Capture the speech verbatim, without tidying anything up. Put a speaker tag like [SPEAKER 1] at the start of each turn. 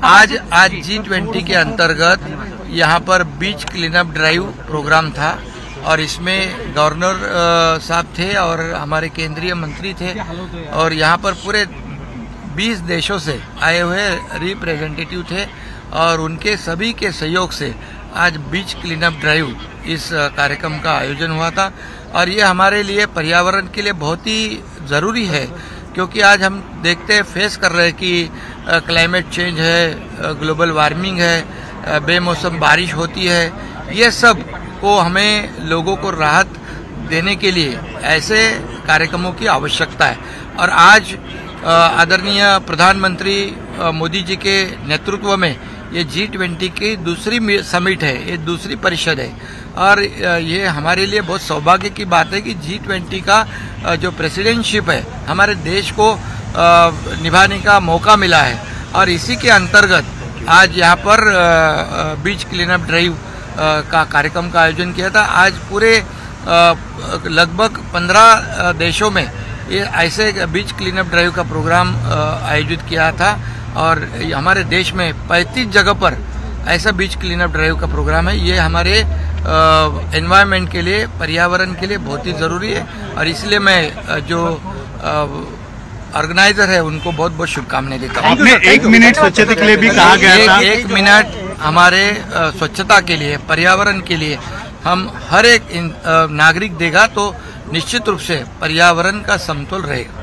[SPEAKER 1] आज आज G twenty के अंतर्गत यहाँ पर beach clean up drive programme था और इसमें गवर्नर साहब थे और हमारे केंद्रीय मंत्री थे और यहाँ पर पूरे बीस देशों से आए हुए रिप्रेजेंटेटिव थे और उनके सभी के सहयोग से आज बीच क्लीन अप ड्राइव इस कार्यक्रम का आयोजन हुआ था और ये हमारे लिए पर्यावरण के लिए बहुत ही ज़रूरी है क्योंकि आज हम देखते हैं फेस कर रहे हैं कि क्लाइमेट चेंज है, ग्लोबल वार्मिंग है, बेमौसम बारिश होती है। ये सब को हमें लोगों को राहत देने के लिए ऐसे कार्यक्रमों की आवश्यकता है और आज आदरणीय प्रधानमंत्री मोदी जी के नेतृत्व में ये जी ट्वेंटी की दूसरी समिट है, ये दूसरी परिषद है और ये हमारे लिए बहुत सौभाग्य की बात है कि जी ट्वेंटी का जो प्रेसिडेंटशिप है हमारे देश को निभाने का मौका मिला है और इसी के अंतर्गत आज यहाँ पर बीच क्लीन अप ड्राइव का कार्यक्रम का आयोजन किया था। आज पूरे लगभग पंद्रह देशों में ये ऐसे बीच क्लीन अप ड्राइव का प्रोग्राम आयोजित किया था और हमारे देश में पैंतीस जगह पर ऐसा बीच क्लीन अप ड्राइव का प्रोग्राम है। ये हमारे एनवायरनमेंट के लिए, पर्यावरण के लिए बहुत ही ज़रूरी है और इसलिए मैं जो ऑर्गेनाइजर है उनको बहुत बहुत शुभकामनाएं देता हूँ।
[SPEAKER 2] आपने एक मिनट स्वच्छता के लिए भी कहा गया था।
[SPEAKER 1] एक मिनट हमारे स्वच्छता के लिए, पर्यावरण के लिए हम हर एक नागरिक देगा तो निश्चित रूप से पर्यावरण का समतोल रहेगा।